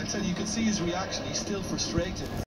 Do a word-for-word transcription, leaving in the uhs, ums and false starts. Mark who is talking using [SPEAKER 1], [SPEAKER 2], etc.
[SPEAKER 1] I tell you, you can see his reaction. He's still frustrated.